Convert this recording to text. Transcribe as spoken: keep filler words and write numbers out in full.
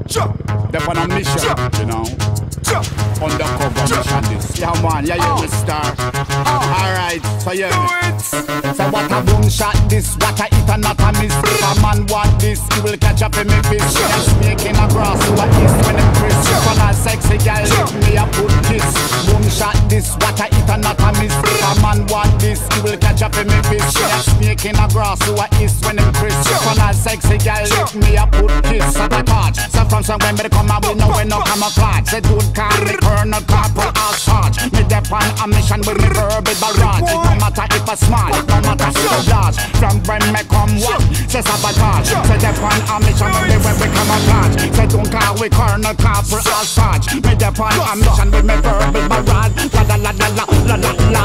They're on a mission, you know. Undercover mission this. Yeah man, yeah you will start. Alright, so yeah. So what a boom shot this, what a hit and not a miss. If a man want this, he will catch up in me fish. And snake in a grass, who a is when it crisp. For a sexy girl, let me a put kiss. Boom shot this, what a hit and not a miss. If a man want this, he will catch up in me fish. And snake in a grass, who a is when it crisp. For a sexy girl, let me a put kiss. At a touch, so from somewhere me come and we know we no camouflage. Say don't call me Colonel Corporal or Sarge. Me dep on a mission with me verbal barrage. It no matter if a small, it no matter if a large. From when me come walk, say sabotage. Say dep on a mission with me when we camouflage. Say don't call we Colonel Corporal or Sarge. Me dep on a mission with me verbal barrage. La la la la la la la la.